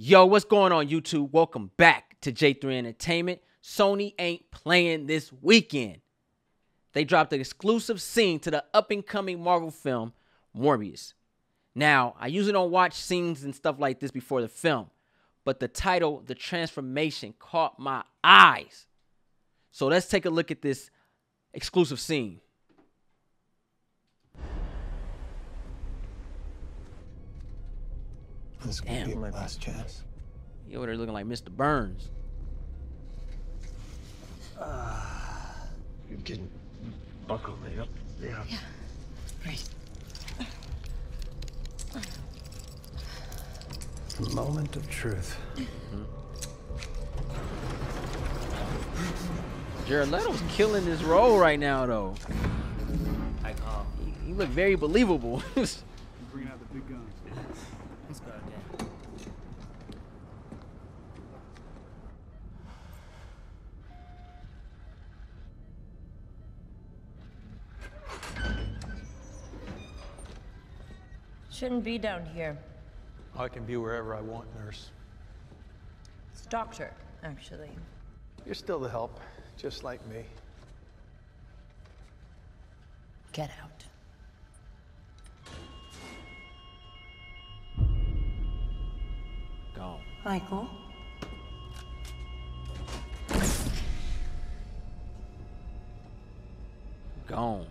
Yo, what's going on, YouTube? Welcome back to J3 Entertainment. Sony ain't playing this weekend. They dropped an exclusive scene to the up-and-coming Marvel film, Morbius. Now, I usually don't watch scenes and stuff like this before the film, but the title, The Transformation, caught my eyes. So let's take a look at this exclusive scene. This could be my last chance. You over there looking like Mr. Burns. You can buckle me up. Yeah. Right. The moment of truth. Jared Leto's killing this role right now, though. He looked very believable. Bring out the big guns. Let's go again. Shouldn't be down here. I can be wherever I want, nurse. It's doctor, actually. You're still the help, just like me. Get out. Gone. Michael? Gone.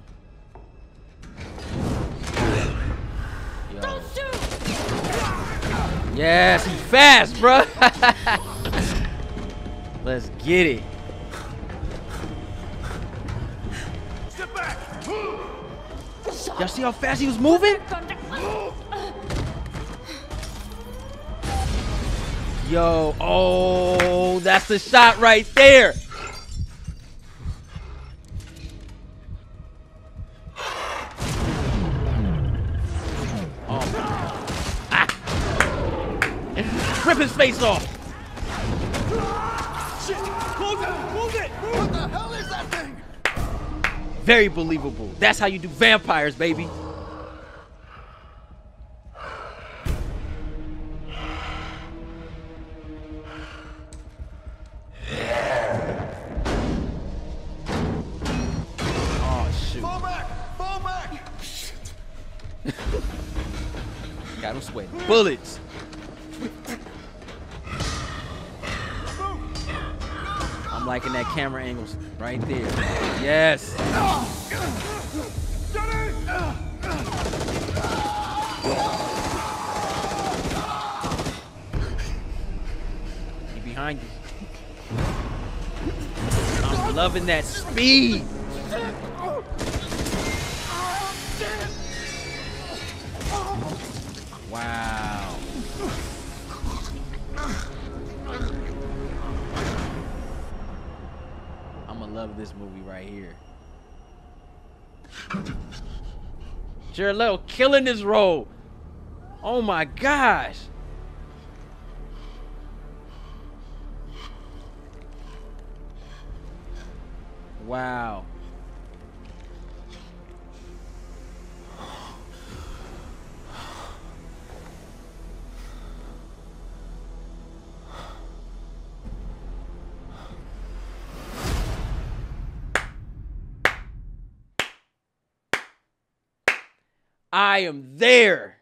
Yo. Don't shoot! Yes, he's fast, bro. Let's get it. Step back! Y'all see how fast he was moving? Yo, oh, that's the shot right there. Rip his face off. Shit! Close it! Close it! What the hell is that thing? Very believable. That's how you do vampires, baby. Oh, shoot. Fall back! Fall back! Got him sweating bullets. I'm liking that camera angles right there. Yes. He behind you. I'm loving that speed. Wow. I'ma love this movie right here. Jared Leto killing this role. Oh my gosh. Wow. I am there.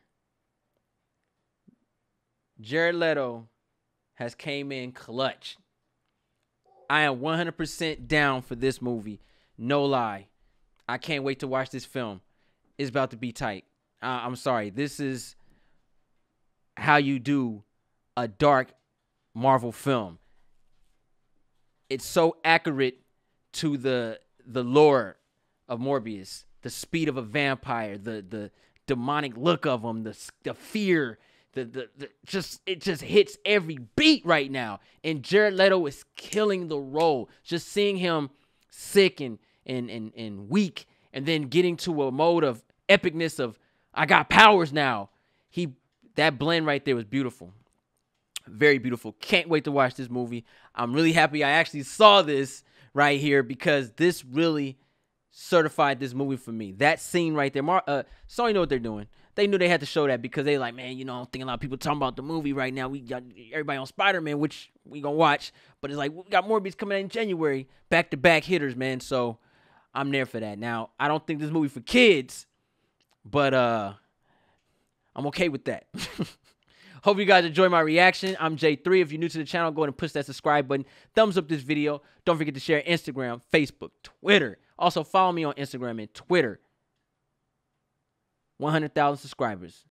Jared Leto has came in clutch. I am 100% down for this movie. No lie. I can't wait to watch this film. It's about to be tight. I'm sorry. This is how you do a dark Marvel film. It's so accurate to the lore of Morbius. The speed of a vampire, the demonic look of him, the fear, it just hits every beat right now. And Jared Leto is killing the role. Just seeing him sick and weak, and then getting to a mode of epicness of I got powers now. That blend right there was beautiful. Very beautiful. Can't wait to watch this movie. I'm really happy I actually saw this right here because this really certified this movie for me. That scene right there, Sony know what they're doing. they knew they had to show that because they like, man, you know, I don't think a lot of people talking about the movie right now. We got everybody on Spider-Man, which we gonna watch, but it's like we got Morbius coming out in January, back-to-back hitters, man. So I'm there for that. Now I don't think this movie for kids, but I'm okay with that. Hope you guys enjoy my reaction. I'm J3. If you're new to the channel, go ahead and push that subscribe button. Thumbs up this video. Don't forget to share Instagram, Facebook, Twitter. Also follow me on Instagram and Twitter. 100,000 subscribers.